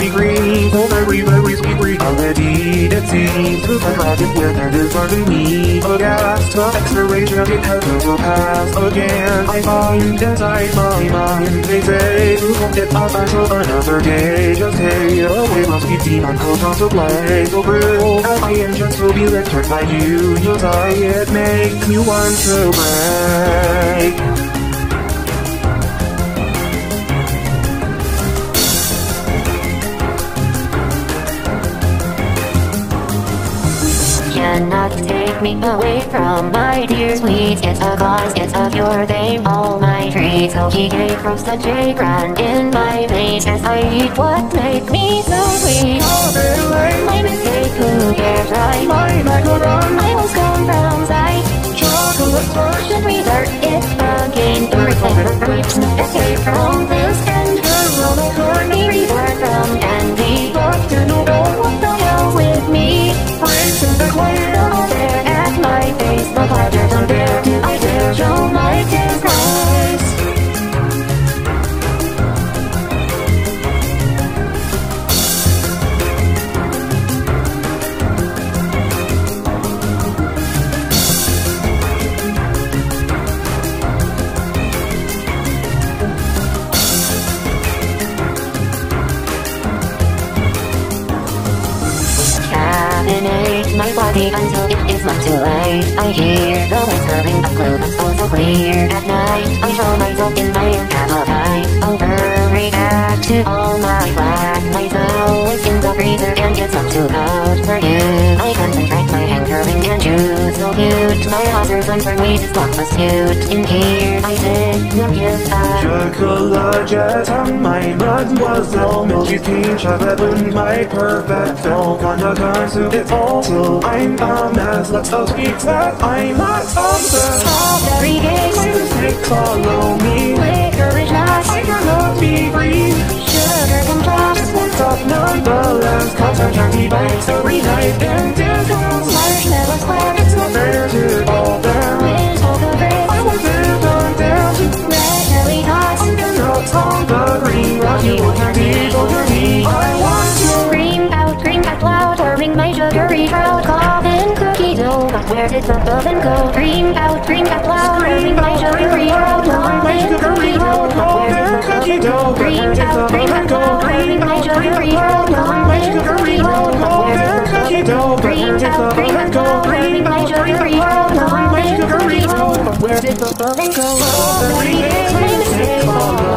be green, so very, very sweet green. Already it seems to the racket where there is hardly me. A gas to acceleration, it has to pass again. I find inside my mind, they say, to hold it up until another day. Just stay away from sweet tea, I'm called to play. So real, as my engines will be lectured by you. You'll die, it makes me want to break. Cannot take me away from my dear sweets. It's a cause, it's a cure, they all my treats. So he gave from such a grand in my veins as I eat what make me so sweet. My mistake, who cares, right? My macaron, I was gone from sight. chocolate torch, Should we start it again? To replace escape from this and caramel corn, be reborn from candy. Dr. Noodle, What the hell's with me? breaks in the clear. All there at my face, the pleasure don't dare to I dare show my disgrace. Cabinet my body until it is not too late. I hear the whispering of clothes so clear. At night I show myself in my appetite. I'll hurry back to all my black. My soul is in the freezer and it's not too cold for you. I concentrate my hand curving and choose so cute. My husband's for me to stop the suit. In here I sit, your kiss Chocolate jet on my mademoiselle. Milky teen chocolate and my perfecto. Gonna consume it all till I'm a mess. Let's go sweet that I'm not obsessed. Strawberry cake, My mistake, follow me. licorice nuts, I cannot be free. sugar contrast, What's up nonetheless? Cups are turkey bites every night and dimples. marshmallow square, It's not fair to all them. with polka grapes, I want it on down to red jelly tots, nuts on the green. Rocky water me. I want to Scream out loud, serving my sugary trout. Coffin cookie dough, but where did the oven go? Scream out loud, serving my sugary trout. Coffin cookie dough, but where did the cookie oven dough. go? Scream out loud, serving my sugary trout. Coffin cookie dough, but where did the cookie dough. Scream out loud, serving my sugary trout. Coffin cookie dough, but where did the oven go? Every day, my mistake, follow